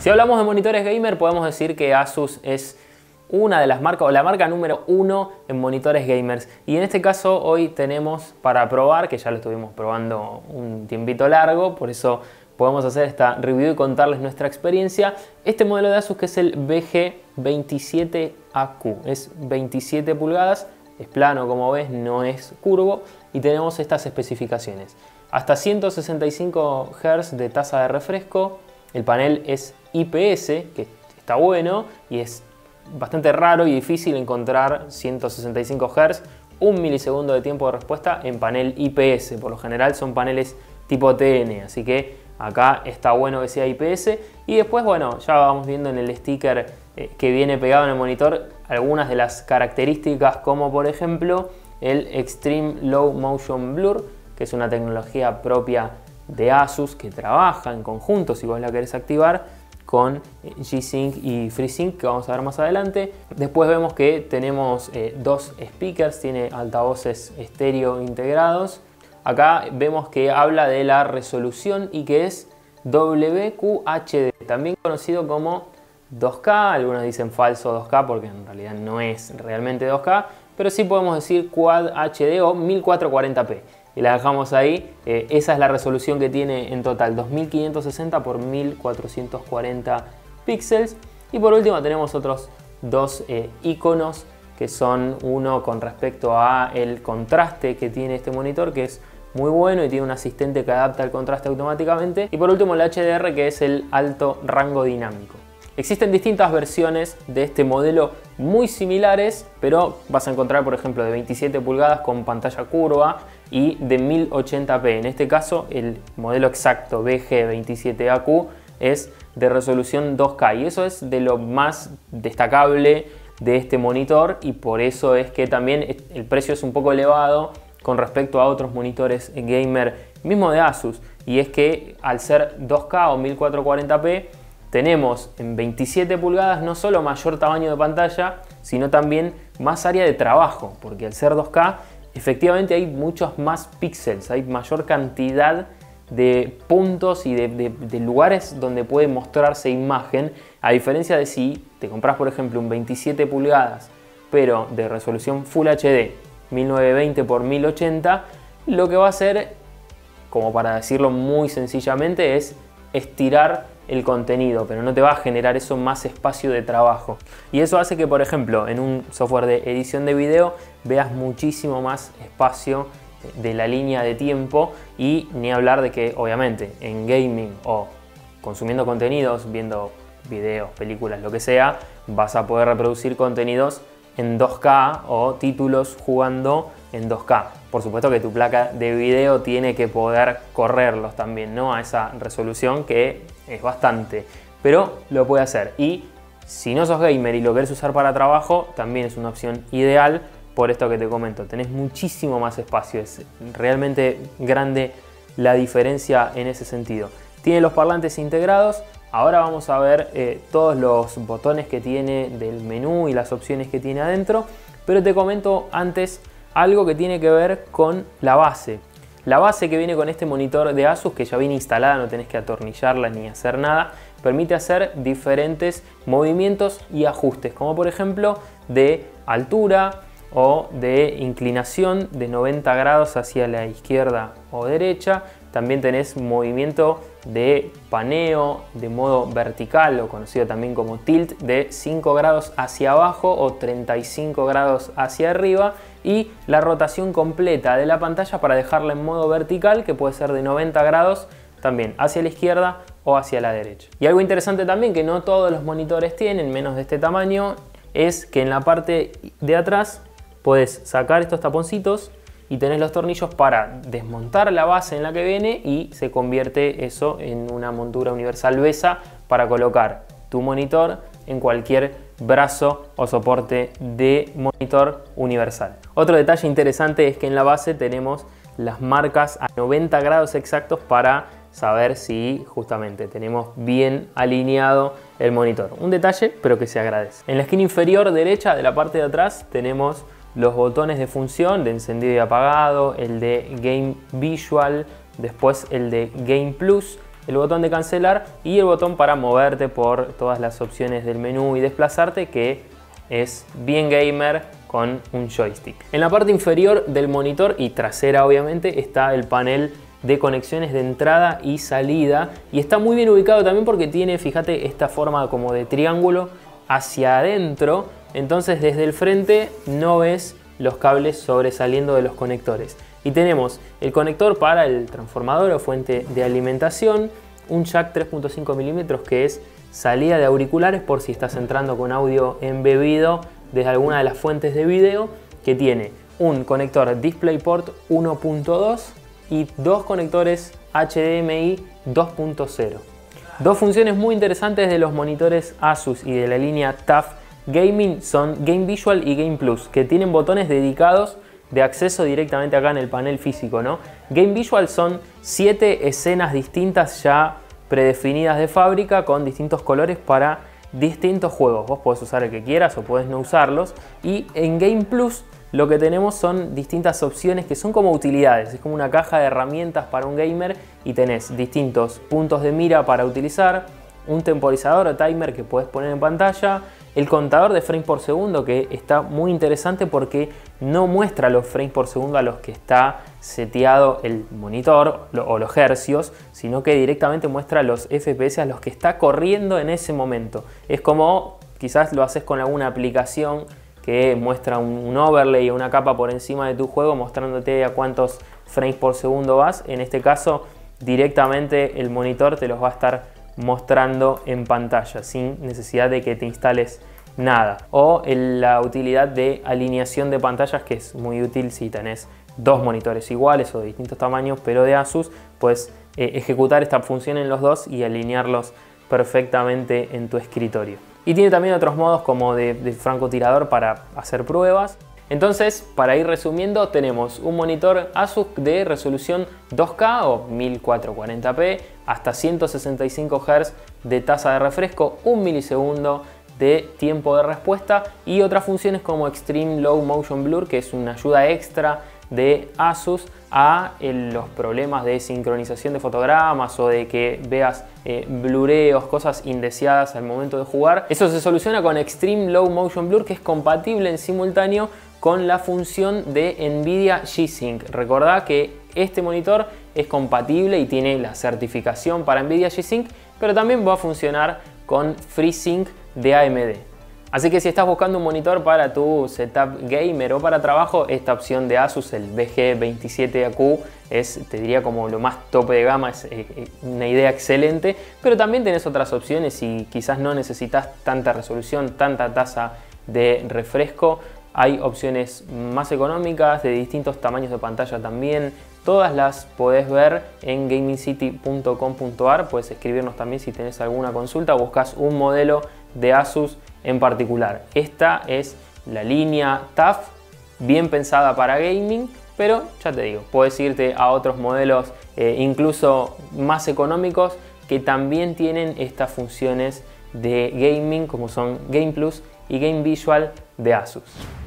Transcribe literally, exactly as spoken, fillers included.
Si hablamos de monitores gamer, podemos decir que Asus es una de las marcas, o la marca número uno en monitores gamers. Y en este caso hoy tenemos para probar, que ya lo estuvimos probando un tiempito largo, por eso podemos hacer esta review y contarles nuestra experiencia. Este modelo de Asus, que es el V G veintisiete A Q, es veintisiete pulgadas, es plano como ves, no es curvo, y tenemos estas especificaciones. Hasta ciento sesenta y cinco hertz de tasa de refresco, el panel es I P S, que está bueno, y es bastante raro y difícil encontrar ciento sesenta y cinco hertz, un milisegundo de tiempo de respuesta en panel I P S. Por lo general son paneles tipo T N, así que acá está bueno que sea I P S. Y después, bueno, ya vamos viendo en el sticker eh, que viene pegado en el monitor algunas de las características, como por ejemplo el Extreme Low Motion Blur, que es una tecnología propia de Asus que trabaja en conjunto, si vos la querés activar, con G-Sync y FreeSync, que vamos a ver más adelante. Después vemos que tenemos eh, dos speakers, tiene altavoces estéreo integrados. Acá vemos que habla de la resolución y que es W Q H D, también conocido como dos K. Algunos dicen falso dos K porque en realidad no es realmente dos K, pero sí podemos decir Quad H D o mil cuatrocientos cuarenta p. Y la dejamos ahí. Eh, esa es la resolución que tiene en total, dos mil quinientos sesenta por mil cuatrocientos cuarenta píxeles. Y por último tenemos otros dos eh, iconos, que son uno con respecto a el contraste que tiene este monitor, que es muy bueno y tiene un asistente que adapta el contraste automáticamente. Y por último el H D R, que es el alto rango dinámico. Existen distintas versiones de este modelo muy similares, pero vas a encontrar, por ejemplo, de veintisiete pulgadas con pantalla curva y de mil ochenta p. En este caso, el modelo exacto V G veintisiete A Q es de resolución dos K, y eso es de lo más destacable de este monitor, y por eso es que también el precio es un poco elevado con respecto a otros monitores gamer mismo de Asus, y es que al ser dos K o mil cuatrocientos cuarenta p tenemos en veintisiete pulgadas no solo mayor tamaño de pantalla, sino también más área de trabajo, porque al ser dos K efectivamente hay muchos más píxeles, hay mayor cantidad de puntos y de, de, de lugares donde puede mostrarse imagen, a diferencia de si te compras, por ejemplo, un veintisiete pulgadas pero de resolución Full H D mil novecientos veinte por mil ochenta, lo que va a hacer, como para decirlo muy sencillamente, es estirar el contenido, pero no te va a generar eso más espacio de trabajo. Y eso hace que, por ejemplo, en un software de edición de video veas muchísimo más espacio de la línea de tiempo, y ni hablar de que obviamente en gaming o consumiendo contenidos, viendo videos, películas, lo que sea, vas a poder reproducir contenidos en dos K o títulos jugando en dos K. Por supuesto que tu placa de video tiene que poder correrlos también, ¿no? A esa resolución, que es bastante, pero lo puede hacer. Y si no sos gamer y lo querés usar para trabajo, también es una opción ideal por esto que te comento. Tenés muchísimo más espacio, es realmente grande la diferencia en ese sentido. Tiene los parlantes integrados. Ahora vamos a ver eh, todos los botones que tiene del menú y las opciones que tiene adentro, pero te comento antes algo que tiene que ver con la base. La base que viene con este monitor de Asus, que ya viene instalada, no tenés que atornillarla ni hacer nada, permite hacer diferentes movimientos y ajustes, como por ejemplo de altura o de inclinación de noventa grados hacia la izquierda o derecha. También tenés movimiento de paneo de modo vertical, o conocido también como tilt, de cinco grados hacia abajo o treinta y cinco grados hacia arriba, y la rotación completa de la pantalla para dejarla en modo vertical, que puede ser de noventa grados también hacia la izquierda o hacia la derecha. Y algo interesante también, que no todos los monitores tienen, menos de este tamaño, es que en la parte de atrás podés sacar estos taponcitos y tenés los tornillos para desmontar la base en la que viene, y se convierte eso en una montura universal BESA para colocar tu monitor en cualquier brazo o soporte de monitor universal. Otro detalle interesante es que en la base tenemos las marcas a noventa grados exactos para saber si justamente tenemos bien alineado el monitor. Un detalle, pero que se agradece. En la esquina inferior derecha de la parte de atrás tenemos los botones de función de encendido y apagado, el de Game Visual, después el de Game Plus, el botón de cancelar y el botón para moverte por todas las opciones del menú y desplazarte, que es bien gamer con un joystick. En la parte inferior del monitor y trasera obviamente está el panel de conexiones de entrada y salida, y está muy bien ubicado también porque tiene, fíjate, esta forma como de triángulo hacia adentro, entonces desde el frente no ves los cables sobresaliendo de los conectores. Y tenemos el conector para el transformador o fuente de alimentación, un jack tres punto cinco milímetros que es salida de auriculares por si estás entrando con audio embebido desde alguna de las fuentes de video, que tiene un conector DisplayPort uno punto dos y dos conectores H D M I dos punto cero. Dos funciones muy interesantes de los monitores Asus y de la línea T U F Gaming son Game Visual y Game Plus, que tienen botones dedicados de acceso directamente acá en el panel físico, ¿no? Game Visual son siete escenas distintas ya predefinidas de fábrica con distintos colores para distintos juegos. Vos podés usar el que quieras o podés no usarlos. Y en Game Plus lo que tenemos son distintas opciones que son como utilidades. Es como una caja de herramientas para un gamer y tenés distintos puntos de mira para utilizar, un temporizador o timer que podés poner en pantalla, el contador de frames por segundo, que está muy interesante porque no muestra los frames por segundo a los que está seteado el monitor o los hercios, sino que directamente muestra los F P S a los que está corriendo en ese momento. Es como quizás lo haces con alguna aplicación que muestra un overlay o una capa por encima de tu juego mostrándote a cuántos frames por segundo vas. En este caso directamente el monitor te los va a estar mostrando en pantalla sin necesidad de que te instales nada. O en la utilidad de alineación de pantallas, que es muy útil si tenés dos monitores iguales o de distintos tamaños pero de Asus, puedes eh, ejecutar esta función en los dos y alinearlos perfectamente en tu escritorio. Y tiene también otros modos como de, de francotirador para hacer pruebas. Entonces, para ir resumiendo, tenemos un monitor Asus de resolución dos K o mil cuatrocientos cuarenta p hasta ciento sesenta y cinco hercios de tasa de refresco, un milisegundo de tiempo de respuesta y otras funciones como Extreme Low Motion Blur, que es una ayuda extra de Asus a eh, los problemas de sincronización de fotogramas o de que veas eh, blureos, cosas indeseadas al momento de jugar. Eso se soluciona con Extreme Low Motion Blur, que es compatible en simultáneo con la función de Nvidia G-Sync. Recordá que este monitor es compatible y tiene la certificación para Nvidia G-Sync, pero también va a funcionar con FreeSync de A M D. Así que si estás buscando un monitor para tu setup gamer o para trabajo, esta opción de Asus, el B G veintisiete A Q, es, te diría, como lo más tope de gama, es eh, una idea excelente, pero también tenés otras opciones y quizás no necesitas tanta resolución, tanta tasa de refresco. Hay opciones más económicas, de distintos tamaños de pantalla también. Todas las podés ver en gaming city punto com punto ar. Puedes escribirnos también si tenés alguna consulta o buscas un modelo de Asus en particular. Esta es la línea T U F, bien pensada para gaming, pero ya te digo, puedes irte a otros modelos eh, incluso más económicos que también tienen estas funciones de gaming, como son Game Plus y Game Visual de Asus.